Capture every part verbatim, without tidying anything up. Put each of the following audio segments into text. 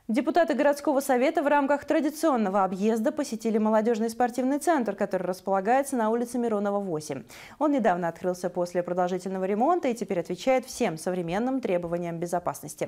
Депутаты городского совета в рамках традиционного объезда посетили молодежный спортивный центр, который располагается на улице Миронова, восемь. Он недавно открылся после продолжительного ремонта и теперь отвечает всем современным требованиям безопасности.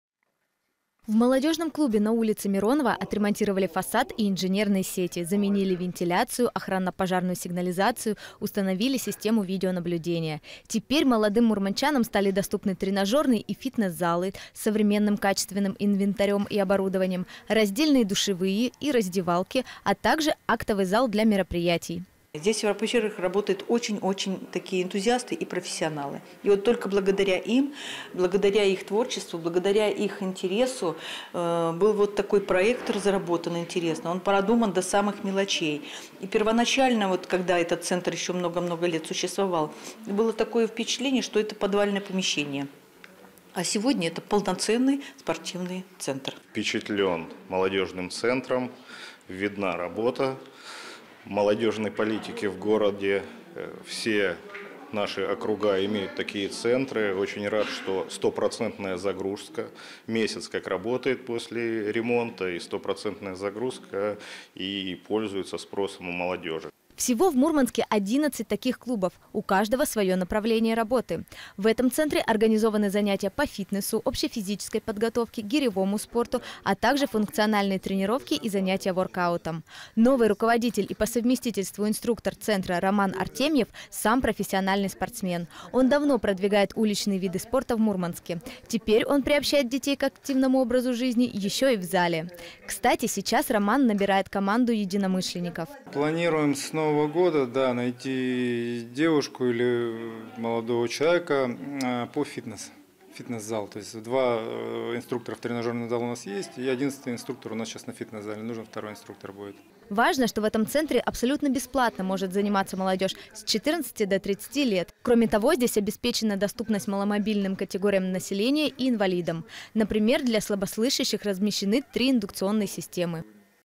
В молодежном клубе на улице Миронова отремонтировали фасад и инженерные сети, заменили вентиляцию, охранно-пожарную сигнализацию, установили систему видеонаблюдения. Теперь молодым мурманчанам стали доступны тренажерные и фитнес-залы с современным качественным инвентарем и оборудованием, раздельные душевые и раздевалки, а также актовый зал для мероприятий. Здесь в Европейчерах работают очень-очень такие энтузиасты и профессионалы. И вот только благодаря им, благодаря их творчеству, благодаря их интересу э, был вот такой проект разработан интересно. Он продуман до самых мелочей. И первоначально, вот, когда этот центр еще много-много лет существовал, было такое впечатление, что это подвальное помещение. А сегодня это полноценный спортивный центр. Впечатлен молодежным центром, видна работа молодежной политики в городе. Все наши округа имеют такие центры. Очень рад, что стопроцентная загрузка. Месяц как работает после ремонта, и стопроцентная загрузка, и пользуется спросом у молодежи. Всего в Мурманске одиннадцать таких клубов, у каждого свое направление работы. В этом центре организованы занятия по фитнесу, общефизической подготовке, гиревому спорту, а также функциональные тренировки и занятия воркаутом. Новый руководитель и по совместительству инструктор центра Роман Артемьев сам профессиональный спортсмен. Он давно продвигает уличные виды спорта в Мурманске. Теперь он приобщает детей к активному образу жизни еще и в зале. Кстати, сейчас Роман набирает команду единомышленников. Планируем снова Нового года, да, найти девушку или молодого человека по фитнес, фитнес-зал. То есть два инструктора в тренажерном зале у нас есть, и одиннадцатый инструктор у нас сейчас на фитнес-зале. Нужен второй инструктор будет. Важно, что в этом центре абсолютно бесплатно может заниматься молодежь с четырнадцати до тридцати лет. Кроме того, здесь обеспечена доступность маломобильным категориям населения и инвалидам. Например, для слабослышащих размещены три индукционные системы.